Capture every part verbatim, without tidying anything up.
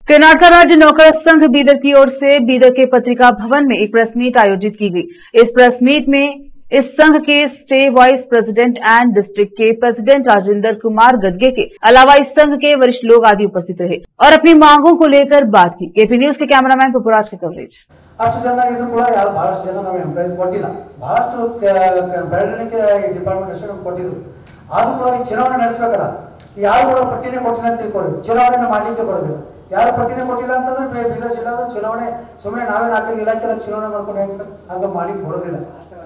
कर्नाटक राज्य नौकर संघ बीदर की ओर से बीदर के पत्रिका भवन में एक प्रेस मीट आयोजित की गई। इस प्रेस मीट में इस संघ के state vice president and district के प्रेसिडेंट राजेंद्र कुमार गदगे के अलावा इस संघ के वरिष्ठ लोग आदि उपस्थित रहे और अपनी मांगों को लेकर बात की। केपी न्यूज के कैमरामैन पपुराज की कवरेज। ಅಷ್ಟು ಜನ ಇದು ಕೂಡ ಯಾರು ಬಹಳಷ್ಟು ಜನ ನಾವು ಎಂಪ್ಲಾಯೀಸ್ ಕೊಟ್ಟಿಲ್ಲ, ಬಹಳಷ್ಟು ಬೆಳವಣಿಗೆ ಡಿಪಾರ್ಟ್ಮೆಂಟ್ ಅಷ್ಟೇ ನಮ್ಗೆ ಕೊಟ್ಟಿದ್ರು. ಆದ್ರೂ ಕೂಡ ಈ ಚುನಾವಣೆ ನಡೆಸಬೇಕಲ್ಲ, ಯಾರು ಕೂಡ ಪಟ್ಟಿನೇ ಕೊಟ್ಟಿಲ್ಲ ಅಂತ ತಿಳ್ಕೊಳ್ಳಿ, ಚುನಾವಣೆ ಮಾಡಲಿಕ್ಕೆ ಬರೋದಿಲ್ಲ. ಯಾರು ಪಟ್ಟಿನೇ ಕೊಟ್ಟಿಲ್ಲ ಅಂತಂದ್ರೆ ಬೀದರ್ ಜಿಲ್ಲಾದ ಚುನಾವಣೆ ಸುಮ್ಮನೆ ನಾವೇ ನಾಲ್ಕೈದು ಇಲಾಖೆ ಚುನಾವಣೆ ಮಾಡ್ಕೊಂಡು ಹೆಂಗ್ ಸರ್ ಹಂಗ ಮಾಡ್ಲಿಕ್ಕೆ ಬರೋದಿಲ್ಲ.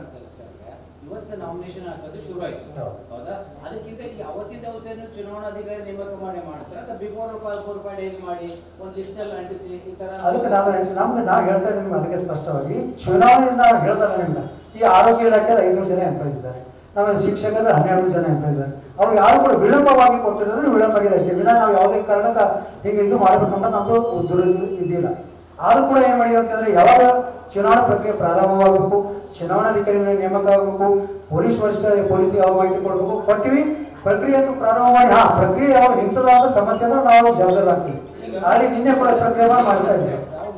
ಇವತ್ತು ನಾಮಿನೇಷನ್ ಹಾಕೋದು ಶುರು ಆಯ್ತು, ಹೌದಾ? ಅದಕ್ಕಿಂತ ಈಗ ಅವತ್ತಿನ ದಿವಸ ಚುನಾವಣಾಧಿಕಾರಿ ನೇಮಕ ಮಾಡಿ ಮಾಡ್ತಾರೆ ಅಥವಾ ಬಿಫೋರ್ ಫೋರ್ ಫೈವ್ ಡೇಸ್ ಮಾಡಿ ಒಂದು ಲಿಸ್ಟ್ ಅಲ್ಲಿ ಅಂಟಿಸಿ ಈ ತರ. ಅದಕ್ಕೆ ನಾವು ನಮ್ಗೆ ನಾವು ಹೇಳ್ತಾ ಇದ್ದೀವಿ ಅದಕ್ಕೆ ಸ್ಪಷ್ಟವಾಗಿ ಚುನಾವಣೆಯಿಂದ ನಾವು ಹೇಳ್ತಾರೆ ನಿಮ್ಗೆ. ಈ ಆರೋಗ್ಯ ಇಲಾಖೆಯಲ್ಲಿ ಐನೂರು ಜನ ಎಂಪ್ಲಾಯ್ಸ್ ಇದ್ದಾರೆ, ನಮ್ಮ ಶಿಕ್ಷಕರ ಹನ್ನೆರಡು ಜನ ಎಂಪ್ಲಾಯ್ಸ್ ಇದ್ದಾರೆ. ಅವ್ರು ಯಾರು ಕೂಡ ವಿಳಂಬವಾಗಿ ಕೊಟ್ಟಿರೋದ್ರೆ ವಿಳಂಬ ಆಗಿದೆ ಅಷ್ಟೇ, ವಿನ ನಾವು ಯಾವುದೇ ಕಾರಣಕ್ಕೆ ಹೀಗೆ ಇದು ಮಾಡಬೇಕಂತ ನಮ್ದು ದುರ ಇದ್ದಿಲ್ಲ. ಆದ್ರೂ ಕೂಡ ಏನ್ ಮಾಡಿದೆ ಅಂತಂದ್ರೆ ಯಾವಾಗ ಚುನಾವಣಾ ಪ್ರಕ್ರಿಯೆ ಪ್ರಾರಂಭವಾಗಬೇಕು, ಚುನಾವಣಾಧಿಕಾರಿಗಳ ನೇಮಕ ಆಗಬೇಕು, ಪೊಲೀಸ್ ವರಿಷ್ಠ ಪೊಲೀಸ್ ಯಾವ ಮಾಹಿತಿ ಕೊಡಬೇಕು ಕೊಟ್ಟಿವಿ. ಪ್ರಕ್ರಿಯೆ ಅಂತೂ ಪ್ರಾರಂಭ ಮಾಡಿ ಹಾ ಪ್ರಕ್ರಿಯೆ ಯಾವಾಗ ನಿಂತದಾದ ಸಮಸ್ಯೆ ಅಂದ್ರೆ ನಾವು ಜವಾಬ್ದಾರಾಗ್ತೀವಿ. ಅಲ್ಲಿ ನಿನ್ನೆ ಕೂಡ ಪ್ರಕ್ರಿಯೆ ಮಾಡ್ತಾ ಇದ್ದೇವೆ.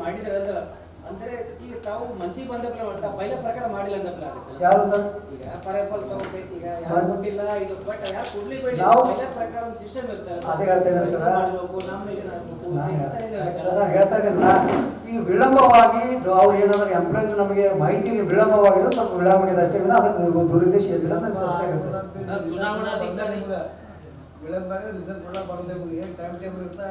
ಅಂದ್ರೆ ಈಗ ತಾವು ಮನಸ್ಸಿಗೆ ಬಂದ ಪೈಲ ಪ್ರಕಾರ ಮಾಡಿಲ್ಲ ಅಂತ ಯಾರು ಸರ್? ಈಗ ಫಾರ್ ಎಕ್ಸಾಂಪಲ್ ತಗೋಬೇಕು, ಈಗ ಯಾರು ಕೊಟ್ಟಿಲ್ಲ ಇದು ಬಟ್ ಯಾರು ಕೊಡ್ಲಿ ಬೇಡ, ಪೈಲ ಪ್ರಕಾರ ಒಂದು ಸಿಸ್ಟಮ್ ಇರ್ತದೆ. ಅದೇ ಹೇಳ್ತಾ ಇದ್ದಾರೆ ಸರ್, ನಾಮಿನೇಷನ್ ಆಗಬೇಕು ಹೇಳ್ತಾ ಇದ್ದೀನಲ್ಲ. ಈ ವಿಳಂಬವಾಗಿ ಅವ್ರು ಏನಾದ್ರು ಎಂಪ್ಲಾಯ್ಸ್ ನಮಗೆ ಮಾಹಿತಿ ವಿಳಂಬವಾಗಿದ್ರೆ ಸ್ವಲ್ಪ ವಿಳಂಬ ಅಷ್ಟೇ, ಅದಕ್ಕೆ ದುರುದ್ದೇಶ ಇದ್ದಿಲ್ಲ. ಚುನಾವಣಾಧಿಕಾರಿ ವಿಳಂಬ ರಿಸಲ್ಟ್ ಕೂಡ ಬರದೆ ಏನು ಟೈಮ್ ಟೇಬಲ್ ಇರುತ್ತೆ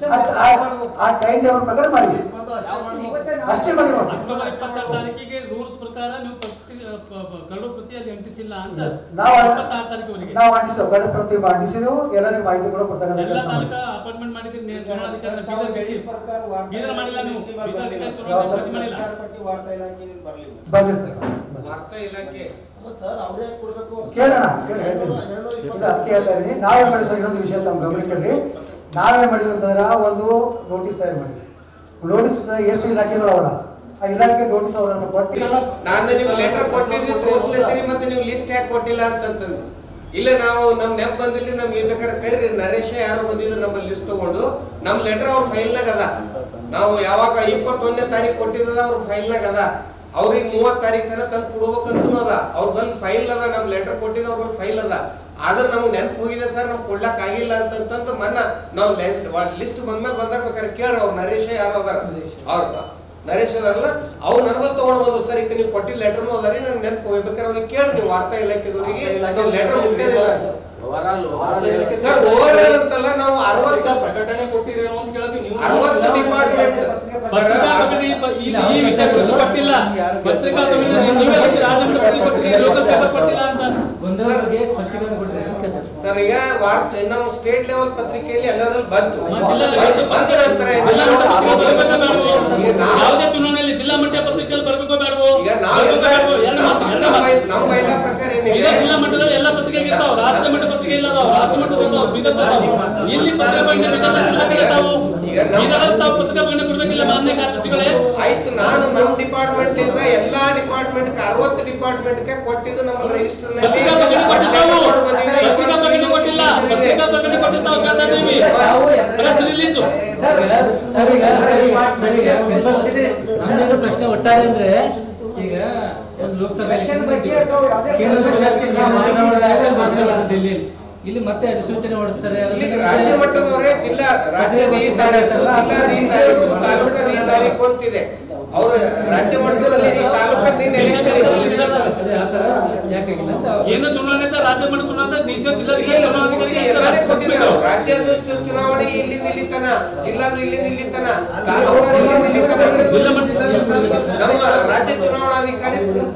ಆ ಟೈಮ್ ಟೇಬಲ್ ಪ್ರಕಾರ ಮಾಡಿ ಅಷ್ಟೇ ಮಾಡಿ. ಇಪ್ಪತ್ತಾರು ತಾರೀಕಿಗೆ ರೂಲ್ಸ್ ಪ್ರಕಾರ ನೀವು ಕರಡು ಪ್ರತಿಯಲ್ಲಿ ಅಂಟಿಸಿಲ್ಲ ಅಂತ ನಾವು ಇಪ್ಪತ್ತಾರು ತಾರೀಕಿಗೆ ನಾವು ಅಂಟಿಸೋ ಕರಡು ಪ್ರತಿ ಅಂಟಿಸಿದೆವು. ಎಲ್ಲರಿಗೂ ಮಾಹಿತಿ ಕೂಡ ಕೊಡ್ತಾರೆ. ಎಲ್ಲ ತಾಲೂಕಾ ಅಪಾಯಿಂಟ್ಮೆಂಟ್ ಮಾಡಿದ್ರಿ ಚುನಾವಣಾಧಿಕಾರಿ ಪ್ರಕಾರ ಬೀದರ್ ಮಾಡಿಲ್ಲ, ನೀವು ಬೀದರ್ ಚುನಾವಣಾಧಿಕಾರಿ ಮಾಡಿಲ್ಲ. ಪಟ್ಟಿ ವಾರ್ತಾ ಇಲಾಖೆ ಬರಲಿಲ್ಲ, ಬಂದಿದೆ ಸರ್. ವಾರ್ತಾ ಇಲಾಖೆ ಸರ್ ಅವರೇ ಕೊಡಬೇಕು ಕೇಳೋಣ ಕೇಳಿ ಹೇಳ್ತೀನಿ. ಅದಕ್ಕೆ ಹೇಳ್ತಾ ಇದ್ದೀನಿ ನಾವೇನ್ ಮಾಡಿ ಸರ್, ಇನ್ನೊಂದು ವಿಷಯ ತಮ್ಮ ಗಮನಕ್ಕೆ ನಾವೇನ್ ಮಾಡಿದ್ವಿ ಅಂತಂದ್ರೆ ಒಂದು ನೋಟಿಸ್ ತಯಾರು ಮಾಡಿದ್ವಿ. ನೋಟಿಸ್ ಎಷ್ಟು ಇಲಾಖೆಗಳು ಅವರ ಆ ಇಲಾಖೆ ನೋಟಿಸ್ ಅವರನ್ನು ಕೊಟ್ಟು ನಾನು ನೀವು ಲೆಟರ್ ಕೊಟ್ಟಿದ್ರಿ ತೋರಿಸ್ಲತ್ತೀರಿ, ಮತ್ತೆ ನೀವು ಲಿಸ್ಟ್ ಯಾಕೆ ಕೊಟ್ಟಿಲ್ಲ ಅಂತಂತಂದು ಇಲ್ಲ ನಾವು ನಮ್ ನೆಪ್ ಬಂದಿಲ್ಲ, ನಮ್ಗೆ ಬೇಕಾದ್ರೆ ಕರೀರಿ ನರೇಶ ಯಾರು ಬಂದಿದ್ರು ನಮ್ಮ ಲಿಸ್ಟ್ ತಗೊಂಡು ನಮ್ ಲೆಟರ್ ಅವ್ರ ಫೈಲ್ನಾಗ ಅದ. ನಾವು ಯಾವಾಗ ಇಪ್ಪತ್ತೊಂದನೇ ತಾರೀಕು ಕೊಟ್ಟಿದ್ದದ ಅವ್ರ ಫೈಲ್ನಾಗ ಅದ. ಅವ್ರಿಗೆ ಮೂವತ್ ತಾರೀಕು ತನ ತಂದು ಕೊಡ್ಬೇಕಂತೂ ಅದ. ಅವ್ರ ಬಂದ್ ಫೈಲ್ ಅದ, ನಮ್ ಲೆಟರ್ ಕೊಟ್ಟಿದ್ದ ಅವ್ರ ಫೈಲ್ ಅದ. ಆದ್ರೆ ನಮ್ಗೆ ನೆನಪು ಹೋಗಿದೆ ಸರ್, ನಮ್ಗೆ ಕೊಡ್ಲಕ್ ಆಗಿಲ್ಲ ಅಂತಂತಂದು ಮನ್ನ ನಾವು ಲಿಸ್ಟ್ ಬಂದ್ಮೇಲೆ ಬಂದಾಗ ಬೇಕಾದ್ರೆ ಕೇಳ್ರಿ ಅವ್ರು ನರೇಶ ಯಾರು ಅದಾರ, ಅವ್ರ ನರೇಶ್ ಅದಾರಲ್ಲ ಅವ್ರು ನನ್ಬಲ್ ತಗೊಂಡ್ ಬಂದ್ರು ಸರ್, ಈಗ ನೀವು ಕೊಟ್ಟಿದ್ದ ಲೆಟರ್ನು ಅದಾರಿ ನಂಗೆ ನೆನಪು ಹೋಗ್ಬೇಕಾದ್ರೆ ಅವ್ರಿಗೆ ಕೇಳಿ ನೀವು ವಾರ್ತಾ ಇಲಾಖೆದವರಿಗೆ ಲೆಟರ್ ಮುಟ್ಟಿದಿಲ್ಲ ಸರ್. ಓವರ್ ಆಲ್ ಅಂತಲ್ಲ, ನಾವು ಅರವತ್ತು ಪ್ರಕಟಣೆ ಕೊಟ್ಟಿರೇನೋ ಅಂತ ಕೇಳ್ತೀವಿ. ನೀವು ಅರವತ್ತು ಡಿಪಾರ್ಟ್ಮೆಂಟ್ ಈ ವಿಷಯ ಕೊಟ್ಟಿಲ್ಲ, ಪತ್ರಿಕಾ ರಾಜಮಂಡ್ರಿ ಪತ್ರಿಕೆ ಲೋಕಲ್ ಪೇಪರ್ ಕೊಟ್ಟಿಲ್ಲ ಅಂತ ಸರ್. ಈಗ ವಾರ್ತೆ ನಮ್ಮ ಸ್ಟೇಟ್ ಲೆವೆಲ್ ಪತ್ರಿಕೆಯಲ್ಲಿ ಎಲ್ಲದ್ರಲ್ಲಿ ಬಂತು, ಬಂದ ನಂತರ ಯಾವುದೇ ಚುನಾವಣೆಯಲ್ಲಿ ಜಿಲ್ಲಾ ಮಟ್ಟ ಪತ್ರಿಕೆಯಲ್ಲಿ ಬರಬೇಕೋ ಬೇಡವೋ? ಈಗ ನಾವೆಲ್ಲ ನಮ್ಮ ಬೈಲಾ ಪ್ರಕಾರ ಏನಿದೆ ಜಿಲ್ಲಾ ಮಟ್ಟದಲ್ಲಿ ಎಲ್ಲ ಪತ್ರಿಕೆ ಇರ್ತಾವ, ರಾಜ್ಯ ಮಟ್ಟ ಪತ್ರಿಕೆ ಇಲ್ಲ, ರಾಜ್ಯ ಮಟ್ಟದ ಬೀದರ್ ಇಲ್ಲಿ ಪತ್ರಿಕೆ ಪತ್ರಿಕಾ ಪ್ರಕಟಣೆ ಕೊಡ್ಬೇಕಿಲ್ಲ ಮಾನ್ಯ ಕಾರ್ಯದರ್ಶಿಗಳೇ. ಆಯ್ತು, ನಾನು ನಮ್ಮ ಡಿಪಾರ್ಟ್ಮೆಂಟ್ ಇಂದ ಎಲ್ಲಾ ಡಿಪಾರ್ಟ್ಮೆಂಟ್ ಅರವತ್ತು ಡಿಪಾರ್ಟ್ಮೆಂಟ್ ಗೆ ಕೊಟ್ಟಿದ್ದು ನಮ್ಮ ರಿಜಿಸ್ಟರ್ ನಲ್ಲಿ ಪ್ರಶ್ನೆ ಒಟ್ಟಾರೆ ಅಂದ್ರೆ ಈಗ ಲೋಕಸಭೆ ಡೆಲ್ಲಿ ಇಲ್ಲಿ ಮತ್ತೆ ಅಧಿಸೂಚನೆ ಹೊರಡಿಸ್ತಾರೆ. ರಾಜ್ಯ ಮಟ್ಟದವರೇ ಜಿಲ್ಲಾ ರಾಜ್ಯದ ಈ ತಾರೀಕು ಜಿಲ್ಲಾದ ಈ ತಾರೀಕು ತಾಲೂಕದ ಈ ತಾರೀಕು ಅಂತಿದೆ. ಅವ್ರ ರಾಜ್ಯ ಮಟ್ಟದಲ್ಲಿ ತಾಲೂಕದ ಎಲೆಕ್ಷನ್ ಕೇಂದ್ರ ಚುನಾವಣೆ ರಾಜ್ಯ ಮಟ್ಟ ಚುನಾವಣೆ ರಾಜ್ಯದ ಚುನಾವಣೆ ಇಲ್ಲಿಂದ ಇಲ್ಲಿ ತನ, ಜಿಲ್ಲಾದ ಇಲ್ಲಿಂದ ಇಲ್ಲಿ ತನ, ತಾಲೂಕು ಇಲ್ಲಿಂದ ಇಲ್ಲಿ ತನ, ನಮ್ಮ ರಾಜ್ಯ ಚುನಾವಣಾಧಿಕಾರಿ